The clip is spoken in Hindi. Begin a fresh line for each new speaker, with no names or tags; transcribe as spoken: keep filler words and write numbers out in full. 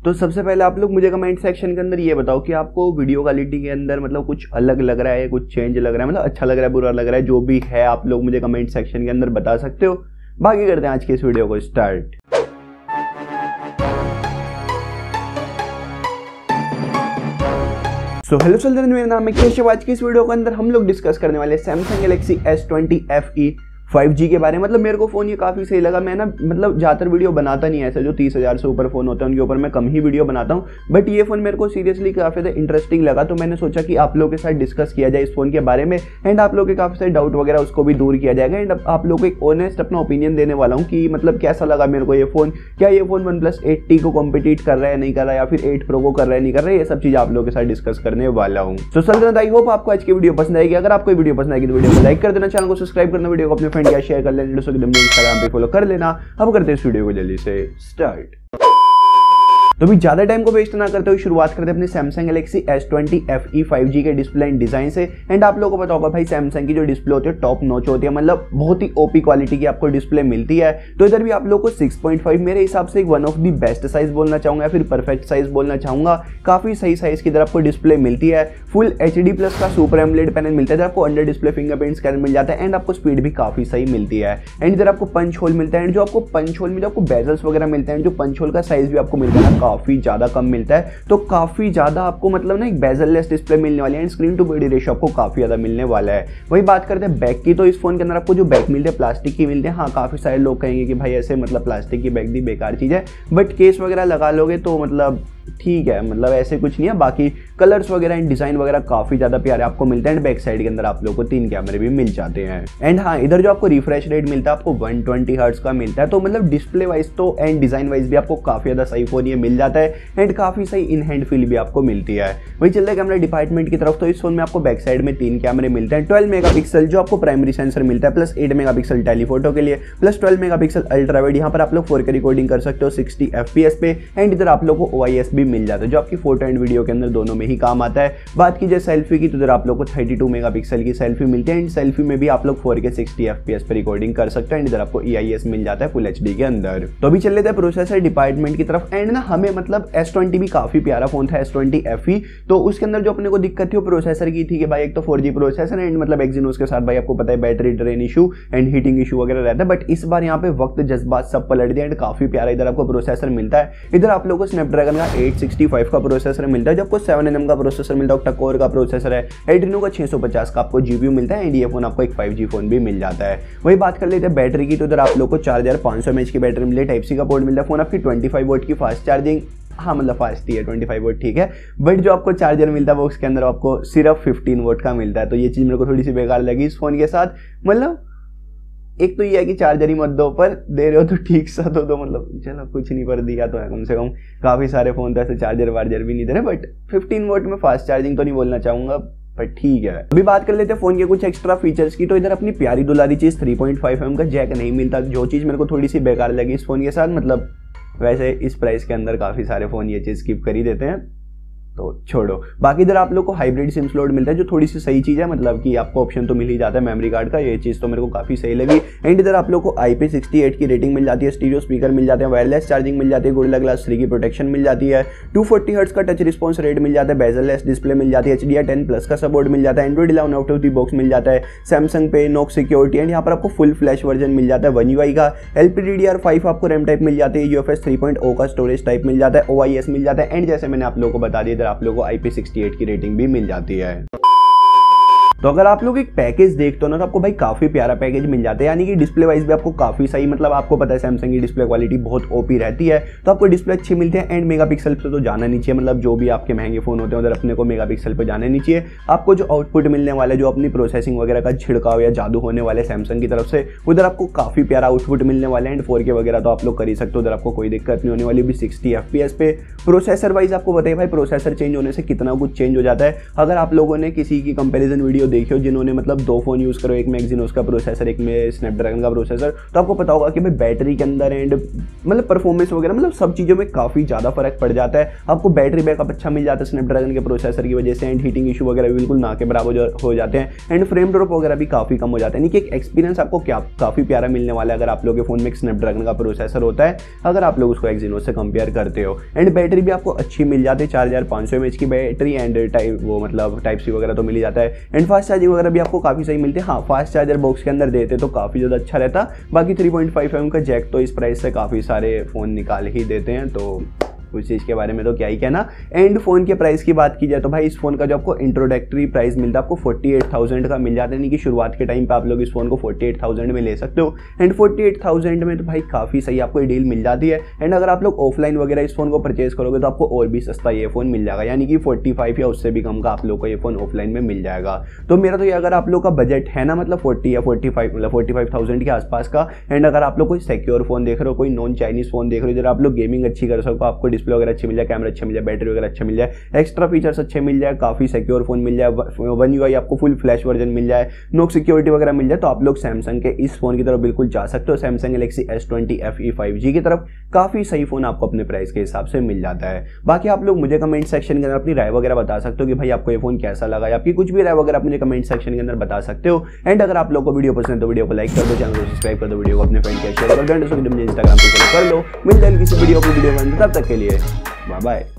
तो सबसे पहले आप लोग मुझे कमेंट सेक्शन के अंदर ये बताओ कि आपको वीडियो क्वालिटी के अंदर मतलब कुछ अलग लग रहा है, कुछ चेंज लग रहा है, मतलब अच्छा लग रहा है, बुरा लग रहा है, जो भी है आप लोग मुझे कमेंट सेक्शन के अंदर बता सकते हो। बाकी करते हैं आज की इस वीडियो को स्टार्ट। सो हेलो चिल्ड्रन, मेरा नाम है केशव। आज की इस वीडियो के अंदर हम लोग डिस्कस करने वाले Samsung Galaxy S twenty F E five G के बारे में। मतलब मेरे को फ़ोन ये काफ़ी सही लगा। मैं ना मतलब ज़्यादातर वीडियो बनाता नहीं है, ऐसा जो तीस हज़ार से ऊपर फ़ोन होते हैं उनके ऊपर मैं कम ही वीडियो बनाता हूँ, बट ये फ़ोन मेरे को सीरियसली काफ़ी ज़्यादा इंटरेस्टिंग लगा। तो मैंने सोचा कि आप लोगों के साथ डिस्कस किया जाए इस फ़ोन के बारे में, एंड आप लोगों के काफ़ी सारे डाउट वगैरह उसको भी दूर किया जाएगा, एंड आप लोगों को एक ऑनेस्ट अपना ओपिनियन देने वाला हूँ कि मतलब कैसा लगा मेरे को ये फ़ोन। क्या ये फ़ोन वन प्लस एट्टी को कॉम्पिटिट कर रहा है, नहीं कर रहा है, या फिर एट प्रो को कर रहा है, नहीं कर रहा है, ये सब चीज़ आप लोगों के साथ डिस्कस करने वाला हूँ। तो चलते आई होप आपको आज की वीडियो पसंद आएगी। अगर आपको वीडियो पसंद आएगी तो वीडियो को लाइक कर देना, चैनल को सब्सक्राइब करना, वीडियो को अपने फ्रेंड या शेयर कर लेना, इंस्टाग्राम पे फॉलो कर लेना। अब करते हैं इस वीडियो को जल्दी से स्टार्ट। तो भी ज्यादा टाइम को वेस्ट ना करते हुए शुरुआत करते हैं अपने Samsung Galaxy S twenty F E five G के डिस्प्ले एंड डिजाइन से। एंड आप लोगों को पता होगा भाई सैमसंग की जो डिस्प्ले होती है टॉप नॉच होती है, मतलब बहुत ही ओपी क्वालिटी की आपको डिस्प्ले मिलती है। तो इधर भी आप लोगों को सिक्स पॉइंट फाइव मेरे हिसाब से one of the best size बोलना चाहूंगा, या फिर परफेक्ट साइज बोलना चाहूंगा। काफी सही साइज की इधर आपको डिस्प्ले मिलती है। फुल एच डी प्लस का सुपर एमोलेड पैनल मिलता है, इधर आपको अंडर डिस्प्ले फिंगरप्रिंट स्कैनर मिल जाता है, एंड आपको स्पीड भी काफी सही मिलती है। एंड इधर आपको पंच होल मिलता है, एंड जो आपको पंच होल में जो आपको बेजल्स वगैरह मिलते हैं, जो पंच होल का साइज भी आपको मिलता है ना काफी ज्यादा कम मिलता है। तो काफी ज्यादा आपको मतलब ना एक बेजललेस डिस्प्ले मिलने वाली है, and screen to body ratio आपको काफी ज्यादा मिलने वाला है। वही बात करते हैं बैक की, तो इस फोन के अंदर आपको जो बैक मिलते हैं प्लास्टिक की मिलते हैं। हाँ, काफी सारे लोग कहेंगे कि भाई ऐसे मतलब प्लास्टिक की बैक दी बेकार चीज है, बट केस वगैरह लगा लोगे तो मतलब ठीक है, मतलब ऐसे कुछ नहीं है। बाकी कलर्स वगैरह एंड डिजाइन वगैरह काफी ज्यादा प्यारे आपको मिलते हैं, एंड बैक साइड के अंदर आप लोगों को तीन कैमरे भी मिल जाते हैं। एंड हाँ, इधर जो आपको रिफ्रेश रेट मिलता है आपको वन ट्वेंटी हर्ट्ज का मिलता है। तो मतलब डिस्प्ले वाइज तो एंड डिजाइन वाइज भी आपको काफी ज्यादा सही फोन ये मिल जाता है, एंड काफी सही इन हैंड फील भी आपको मिलती है। वही चलते हैं कैमरा डिपार्टमेंट की तरफ। तो इस फोन में आपको बैक साइड में तीन कैमरे मिलते हैं। ट्वेल्व मेगापिक्सल जो आपको प्राइमरी सेंसर मिलता है, प्लस एट मेगापिक्सल टेलीफोटो के लिए, plus twelve megapixel ultra wide. यहाँ पर आप लोग फोर के रिकॉर्डिंग कर सकते हो सिक्सटी एफ पी एस पे, एंड इधर आप लोग को ओ आई एस भी मिल जाता है जो आपकी फोटो एंड वीडियो के अंदर दोनों में ही काम आता है। बात की जाए सेल्फी की, तो इधर आप लोग को थर्टी टू मेगापिक्सल की सेल्फी मिलती है, एंड सेल्फी में भी आप लोग four K sixty F P S पे रिकॉर्डिंग कर सकते हैं, एंड इधर आपको ई आई एस मिल जाता है फुल एच डी के अंदर। तो अभी चल लेते हैं प्रोसेसर डिपार्टमेंट की तरफ। एंड ना हमें मतलब एस ट्वेंटी भी काफी प्यारा फोन था एस ट्वेंटी एफ ई। तो उसके अंदर जो अपने को दिक्कत थी वो प्रोसेसर की थी कि भाई एक तो फोर जी प्रोसेसर एंड मतलब एक्सिनोस के साथ भाई आपको पता है battery drain issue and heating issue वगैरह रहता है। बट इस बार यहाँ पे वक्त जज्बात सब पलट दिया, एंड काफी प्यारा इधर आपको प्रोसेसर मिलता है। इधर आप लोगों को स्नैपड्रैगन का एट सिक्सटी फाइव का प्रोसेसर मिलता है, जो आपको सेवन एन एम का प्रोसेसर मिलता है, टकोर का प्रोसेसर है, एड्रीनो का छह सौ पचास का आपको जीपीयू मिलता है, एंड ये फोन आपको एक फाइव जी फोन भी मिल जाता है। वही बात कर लेते हैं बैटरी की, तो इधर आप लोग को चार हजार पाँच सौ एम एच की बैटरी मिलती है, टाइप सी का पोर्ट मिलता है। फोन आपकी ट्वेंटी फाइव वोट की फास्ट चार्जिंग, हाँ मतलब फास्ट ही है, ट्वेंटी फाइव वोट ठीक है, बट जो आपको चार्जर मिलता है वो उसके अंदर आपको सिर्फ फिफ्टीन वोट का मिलता है। तो ये चीज़ मेरे को थोड़ी सी बेकार लगी इस फोन के साथ। मतलब एक तो ये है कि चार्जर ही मत दो, पर दे रहे हो तो ठीक सा दो, तो मतलब चलो कुछ नहीं, पर दिया तो है कम से कम। काफ़ी सारे फ़ोन तो ऐसे चार्जर वार्जर भी नहीं दे रहे, बट फिफ्टीन वोट में फास्ट चार्जिंग तो नहीं बोलना चाहूँगा, पर ठीक है। अभी बात कर लेते हैं फोन के कुछ एक्स्ट्रा फीचर्स की। तो इधर अपनी प्यारी दुलारी चीज़ थ्री पॉइंट फाइव एम का जैक नहीं मिलता, जो चीज़ मेरे को थोड़ी सी बेकार लगी इस फोन के साथ। मतलब वैसे इस प्राइस के अंदर काफ़ी सारे फ़ोन ये चीज़ स्किप कर ही देते हैं, तो छोड़ो। बाकी इधर आप लोग को हाइब्रिड सिम स्लॉट मिलता है, जो थोड़ी सी सही चीज़ है, मतलब कि आपको ऑप्शन तो मिल ही जाता है मेमोरी कार्ड का, ये चीज़ तो मेरे को काफ़ी सही लगी। एंड इधर आप लोग को आई पी सिक्सटी एट की रेटिंग मिल जाती है, स्टीरियो स्पीकर मिल जाते हैं, वायरलेस चार्जिंग मिल जाती है, गोरिल्ला ग्लास थ्री की प्रोटेक्शन मिल जाती है, टू फोर्टी हर्ट्ज का टच रिस्पॉन्स रेट मिल जाता है, बेजललेस डिस्प्ले मिल जाती है, H D R ten plus का सपोर्ट मिल जाता है, Android eleven out of the box मिल जाता है, सैमसंग पे नॉक सिक्योरिटी, एंड यहाँ पर आपको फुल फ्लैश वर्जन मिल जाता है वन यू आई का, L P D D R five आपको रैम टाइप मिल जाती है, U F S three point O का स्टोरेज टाइप मिल जाता है, ओ आई एस मिल जाता है, एंड जैसे मैंने आप लोगों को बता दिया इधर आप लोगों को आई पी सिक्सटी एट की रेटिंग भी मिल जाती है। तो अगर आप लोग एक पैकेज देखते हो ना, तो आपको भाई काफी प्यारा पैकेज मिल जाता है, यानी कि डिस्प्ले वाइज भी आपको काफी सही, मतलब आपको पता है सैमसंग की डिस्प्ले क्वालिटी बहुत ओपी रहती है, तो आपको डिस्प्ले अच्छी मिलती है। एंड मेगापिक्सल पे तो जाना नहीं चाहिए, मतलब जो भी आपके महंगे फोन होते हैं उधर अपने को मेगापिक्सल पे जाना नहीं चाहिए। आपको जो आउटपुट मिलने वाला है, जो अपनी प्रोसेसिंग वगैरह का छिड़काव या जादू होने वाले सैमसंग की तरफ से, उधर आपको काफी प्यारा आउटपुट मिलने वाले हैं। एंड फोर के वगैरह तो आप लोग कर ही सकते हो, उधर आपको कोई दिक्कत नहीं होने वाली। भी सिक्सटी एफ पी एस पे प्रोसेसर वाइज आपको बताइए भाई, प्रोसेसर चेंज होने से कितना कुछ चेंज हो जाता है। अगर आप लोगों ने किसी की कंपेरिजन वीडियो देखी हो, जिन्होंने मतलब दो फोन यूज़ करो, एक में एक्जीनोस का प्रोसेसर, एक में स्नैपड्रैगन का प्रोसेसर, तो आपको पता होगा कि भाई बैटरी के अंदर एंड मतलब परफॉर्मेंस वगैरह मतलब सब चीज़ों में काफ़ी ज़्यादा फर्क पड़ जाता है। आपको बैटरी बैकअप अच्छा मिल जाता है स्नैपड्रैगन के प्रोसेसर की वजह से, एंड हीटिंग इशू वगैरह बिल्कुल ना के बराबर हो जाते हैं, एंड फ्रेम ड्रॉप वगैरह भी काफ़ी कम हो जाता है। यानी कि एक एक्सपीरियंस आपको क्या काफ़ी प्यारा मिलने वाला है अगर आप लोगों के फोन में एक स्नैपड्रैगन का प्रोसेसर होता है, अगर आप लोग उसको एक्जीनोस से कंपेयर करते हो। एंड बैटरी भी आपको अच्छी मिल जाती है, चार हज़ार पाँच सौ एम एच की बैटरी, एंड टाइप वो मतलब टाइप सी वगैरह तो मिल ही जाता है, एंड फास्ट चार्जिंग वगैरह भी आपको काफ़ी सही मिलती है। हाँ, फास्ट चार्जर बॉक्स के अंदर देते तो काफ़ी ज़्यादा अच्छा रहता। बाकी थ्री पॉइंट फाइव एम का जैक तो इस प्राइस से काफ़ी सारे फ़ोन निकाल ही देते हैं, तो उस चीज़ के बारे में तो क्या ही कहना। एंड फोन के प्राइस की बात की जाए तो भाई इस फोन का जो आपको इंट्रोडक्टरी प्राइस मिलता है आपको फोर्टी एट थाउजेंड का मिल जाता है, यानी कि शुरुआत के टाइम पे आप लोग इस फोन को फोर्टी एट थाउजेंड में ले सकते हो। एंड फोर्टी एट थाउजेंड में तो भाई काफ़ी सही आपको डील मिल जाती है। एंड अगर आप लोग ऑफलाइन वगैरह इस फोन को परचेज करोगे तो आपको और भी सस्ता ये फोन मिल जाएगा, यानी कि फोर्टी फाइव या उससे भी कम का आप लोग को ये फोन ऑफलाइन में मिल जाएगा। तो मेरा तो ये अगर आप लोग का बजट है ना मतलब फोर्टी या फोर्टी फाइव मतलब फोर्टी फाइव थाउजेंड के आसपास का, एंड अगर आप लोग कोई सिक्योर फोन देख रहे हो, कोई नॉन चाइनीज फोन देख रहे हो, जरा आप लोग गेमिंग अच्छी कर सको, आपको डिस्प्ले वगैरह अच्छी मिल जाए, कैमरा अच्छा मिल जाए, बैटरी वगैरह अच्छा मिल जाए, एक्स्ट्रा फीचर्स अच्छे मिल जाए, काफी सिक्योर फोन मिल जाए, वन यूआई आपको फुल फ्लैश वर्जन मिल जाए, नोक सिक्योरिटी वगैरह मिल जाए, तो आप लोग सैमसंग के इस फोन की तरफ बिल्कुल जा सकते हो। Samsung Galaxy S twenty F E five G की तरफ काफी सही फोन आपको अपने प्राइस के हिसाब से मिल जाता है। बाकी आप लोग मुझे कमेंट सेक्शन के अंदर अपनी राय वगैरह बता सकते हो कि भाई आपको ये फोन कैसा लगा, या आपकी कुछ भी राय वगैरह मुझे कमेंट सेक्शन के अंदर बता सकते हो। एंड अगर आप लोग को वीडियो पसंद है तो वीडियो को लाइक कर दो, चैनल को सब्सक्राइब कर दो, वीडियो को अपने फ्रेंड के शेयर कर दो, मुझे इंस्टाग्राम पे फॉलो कर लो। मिलते हैं किसी वीडियो को वीडियो में, तब तक के लिए बाय बाय।